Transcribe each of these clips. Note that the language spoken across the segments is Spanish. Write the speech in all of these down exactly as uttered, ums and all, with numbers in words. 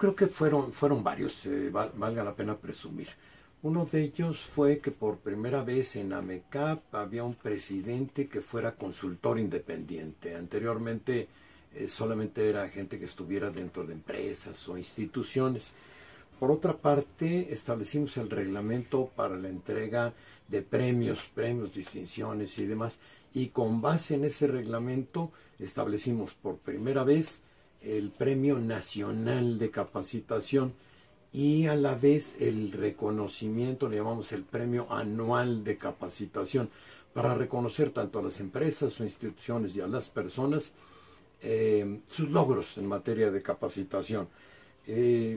creo que fueron, fueron varios, eh, val, valga la pena presumir. Uno de ellos fue que por primera vez en AMECAP había un presidente que fuera consultor independiente. Anteriormente eh, solamente era gente que estuviera dentro de empresas o instituciones. Por otra parte, establecimos el reglamento para la entrega de premios, premios, distinciones y demás. Y con base en ese reglamento establecimos por primera vez el Premio Nacional de Capacitación y a la vez el reconocimiento, le llamamos el Premio Anual de Capacitación, para reconocer tanto a las empresas o instituciones y a las personas eh, sus logros en materia de capacitación. Eh,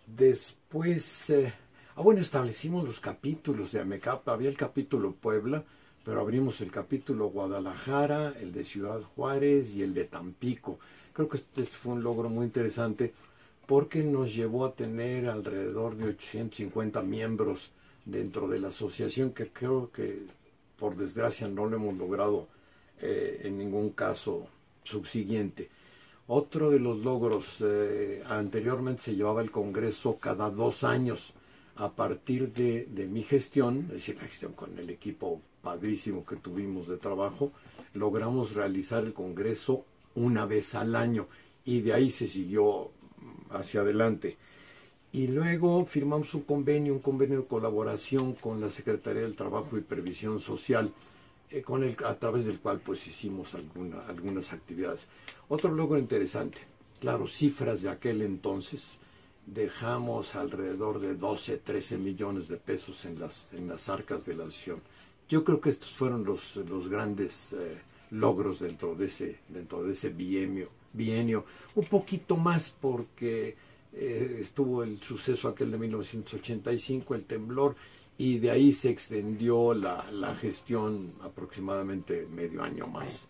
después, eh, ah, bueno, establecimos los capítulos de AMECAP. Había el capítulo Puebla, pero abrimos el capítulo Guadalajara, el de Ciudad Juárez y el de Tampico. Creo que este fue un logro muy interesante porque nos llevó a tener alrededor de ochocientos cincuenta miembros dentro de la asociación, que creo que por desgracia no lo hemos logrado eh, en ningún caso subsiguiente. Otro de los logros, eh, anteriormente se llevaba el Congreso cada dos años. A partir de, de mi gestión, es decir, la gestión con el equipo padrísimo que tuvimos de trabajo, logramos realizar el Congreso una vez al año y de ahí se siguió hacia adelante. Y luego firmamos un convenio, un convenio de colaboración con la Secretaría del Trabajo y Previsión Social, eh, con el, a través del cual pues hicimos alguna, algunas actividades. Otro logro interesante, claro, cifras de aquel entonces, dejamos alrededor de doce, trece millones de pesos en las, en las arcas de la asociación. Yo creo que estos fueron los, los grandes eh, logros dentro de ese, dentro de ese bienio, bienio. Un poquito más porque eh, estuvo el suceso aquel de mil novecientos ochenta y cinco, el temblor, y de ahí se extendió la, la gestión aproximadamente medio año más.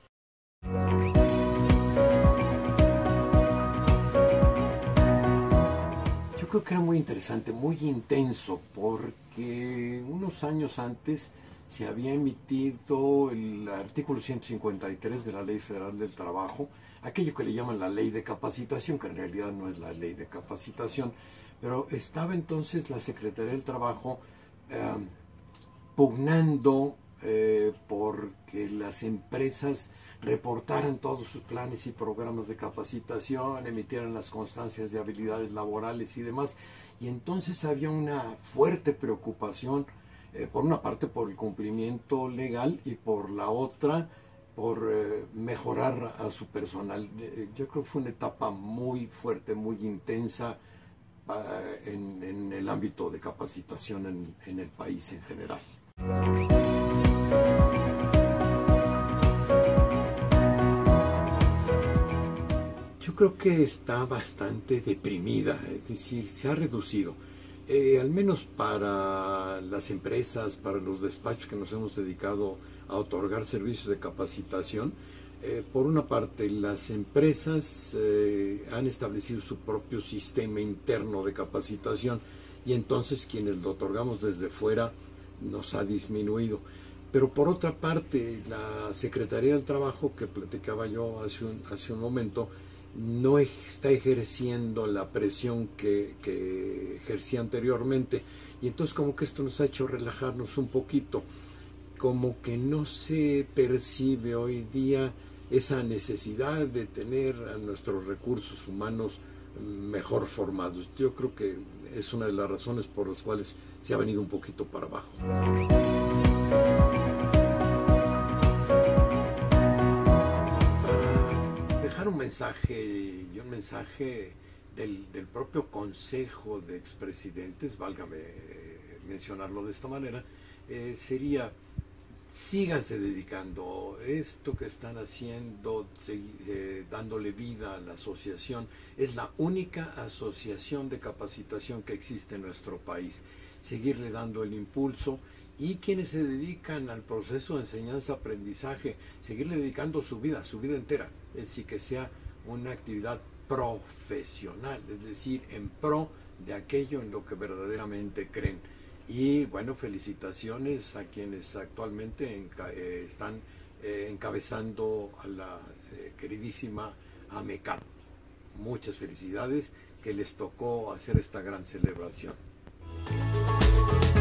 Yo creo que era muy interesante, muy intenso, porque unos años antes se había emitido el artículo ciento cincuenta y tres de la Ley Federal del Trabajo, aquello que le llaman la Ley de Capacitación, que en realidad no es la Ley de Capacitación, pero estaba entonces la Secretaría del Trabajo eh, pugnando eh, porque las empresas reportaran todos sus planes y programas de capacitación, emitieran las constancias de habilidades laborales y demás, y entonces había una fuerte preocupación, eh, por una parte por el cumplimiento legal y por la otra por eh, mejorar a su personal. Eh, yo creo que fue una etapa muy fuerte, muy intensa uh, en, en el ámbito de capacitación en, en el país en general. Yo creo que está bastante deprimida, es decir, se ha reducido. Eh, al menos para las empresas, para los despachos que nos hemos dedicado a otorgar servicios de capacitación, eh, por una parte las empresas eh, han establecido su propio sistema interno de capacitación y entonces quienes lo otorgamos desde fuera nos ha disminuido. Pero por otra parte la Secretaría del Trabajo, que platicaba yo hace un, hace un momento, no está ejerciendo la presión que, que ejercía anteriormente, y entonces como que esto nos ha hecho relajarnos un poquito, como que no se percibe hoy día esa necesidad de tener a nuestros recursos humanos mejor formados. Yo creo que es una de las razones por las cuales se ha venido un poquito para abajo. Dejar un mensaje y un mensaje del, del propio Consejo de Expresidentes, válgame mencionarlo de esta manera, eh, sería: síganse dedicando. Esto que están haciendo, eh, dándole vida a la asociación, es la única asociación de capacitación que existe en nuestro país. Seguirle dando el impulso, y quienes se dedican al proceso de enseñanza-aprendizaje, seguirle dedicando su vida, su vida entera, es decir, que sea una actividad profesional, es decir, en pro de aquello en lo que verdaderamente creen. Y bueno, felicitaciones a quienes actualmente enca eh, están eh, encabezando a la eh, queridísima AMECAP. Muchas felicidades que les tocó hacer esta gran celebración.